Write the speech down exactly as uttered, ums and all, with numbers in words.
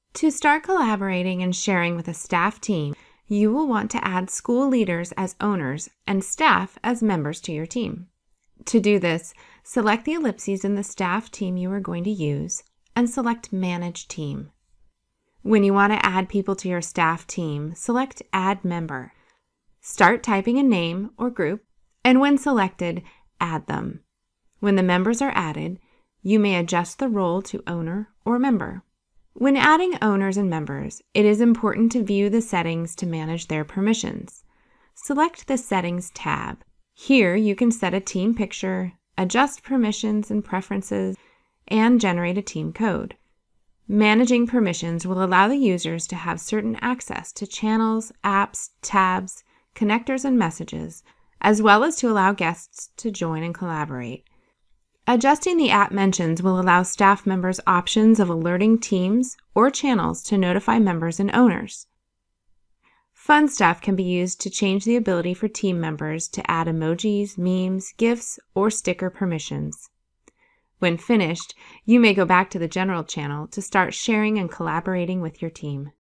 To start collaborating and sharing with a staff team, you will want to add school leaders as owners and staff as members to your team. To do this, select the ellipses in the staff team you are going to use and select Manage Team. When you want to add people to your staff team, select Add Member. Start typing a name or group, and when selected, add them. When the members are added, you may adjust the role to owner or member. When adding owners and members, it is important to view the settings to manage their permissions. Select the Settings tab. Here you can set a team picture, adjust permissions and preferences, and generate a team code. Managing permissions will allow the users to have certain access to channels, apps, tabs, connectors, and messages, as well as to allow guests to join and collaborate. Adjusting the app mentions will allow staff members options of alerting teams or channels to notify members and owners. Fun Stuff can be used to change the ability for team members to add emojis, memes, GIFs, or sticker permissions. When finished, you may go back to the general channel to start sharing and collaborating with your team.